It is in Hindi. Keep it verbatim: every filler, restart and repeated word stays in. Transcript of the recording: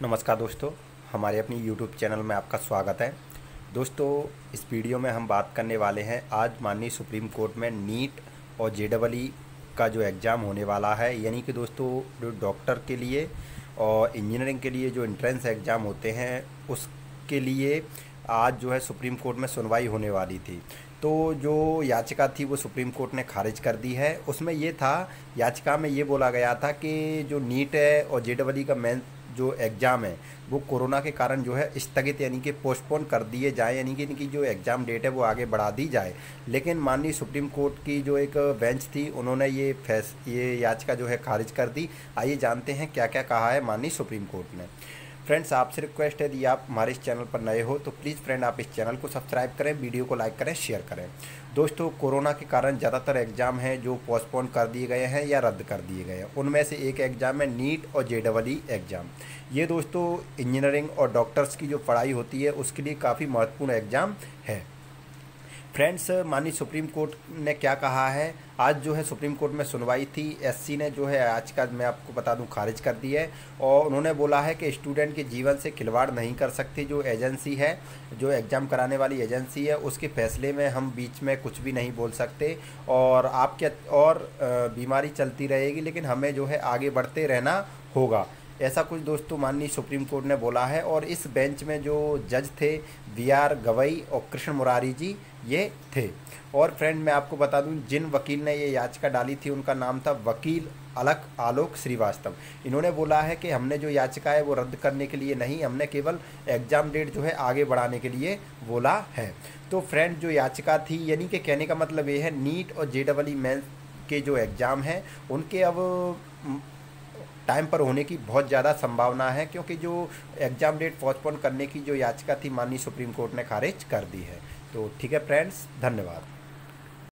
नमस्कार दोस्तों, हमारे अपनी यूट्यूब चैनल में आपका स्वागत है। दोस्तों, इस वीडियो में हम बात करने वाले हैं आज माननीय सुप्रीम कोर्ट में नीट और जेईई का जो एग्ज़ाम होने वाला है, यानी कि दोस्तों जो डॉक्टर के लिए और इंजीनियरिंग के लिए जो एंट्रेंस एग्ज़ाम होते हैं उसके लिए आज जो है सुप्रीम कोर्ट में सुनवाई होने वाली थी। तो जो याचिका थी वो सुप्रीम कोर्ट ने खारिज कर दी है। उसमें ये था, याचिका में ये बोला गया था कि जो नीट है और जेईई का मेन जो एग्ज़ाम है वो कोरोना के कारण जो है स्थगित यानी कि पोस्टपोन कर दिए जाए, यानी कि इनकी जो एग्ज़ाम डेट है वो आगे बढ़ा दी जाए। लेकिन माननीय सुप्रीम कोर्ट की जो एक बेंच थी उन्होंने ये फैस ये याचिका जो है खारिज कर दी। आइए जानते हैं क्या क्या कहा है माननीय सुप्रीम कोर्ट ने। फ्रेंड्स, आपसे रिक्वेस्ट है, यदि आप हमारे इस चैनल पर नए हो तो प्लीज़ फ्रेंड आप इस चैनल को सब्सक्राइब करें, वीडियो को लाइक करें, शेयर करें। दोस्तों, कोरोना के कारण ज़्यादातर एग्ज़ाम हैं जो पोस्टपोन कर दिए गए हैं या रद्द कर दिए गए हैं। उनमें से एक एग्ज़ाम है नीट और जेईई एग्ज़ाम। ये दोस्तों इंजीनियरिंग और डॉक्टर्स की जो पढ़ाई होती है उसके लिए काफ़ी महत्वपूर्ण एग्ज़ाम है। फ्रेंड्स, माननीय सुप्रीम कोर्ट ने क्या कहा है, आज जो है सुप्रीम कोर्ट में सुनवाई थी। एससी ने जो है आज का मैं आपको बता दूं खारिज कर दी है और उन्होंने बोला है कि स्टूडेंट के जीवन से खिलवाड़ नहीं कर सकती। जो एजेंसी है, जो एग्ज़ाम कराने वाली एजेंसी है, उसके फैसले में हम बीच में कुछ भी नहीं बोल सकते और आप क्या और बीमारी चलती रहेगी, लेकिन हमें जो है आगे बढ़ते रहना होगा। ऐसा कुछ दोस्तों माननीय सुप्रीम कोर्ट ने बोला है। और इस बेंच में जो जज थे वी आर गवई और कृष्ण मुरारी जी ये थे। और फ्रेंड, मैं आपको बता दूं जिन वकील ने ये याचिका डाली थी उनका नाम था वकील अलक आलोक श्रीवास्तव। इन्होंने बोला है कि हमने जो याचिका है वो रद्द करने के लिए नहीं, हमने केवल एग्ज़ाम डेट जो है आगे बढ़ाने के लिए बोला है। तो फ्रेंड, जो याचिका थी, यानी कि कहने का मतलब ये है नीट और जेईई मेंस के जो एग्ज़ाम हैं उनके अब टाइम पर होने की बहुत ज़्यादा संभावना है, क्योंकि जो एग्ज़ाम डेट पोस्टपोन करने की जो याचिका थी माननीय सुप्रीम कोर्ट ने खारिज कर दी है। तो ठीक है फ्रेंड्स, धन्यवाद।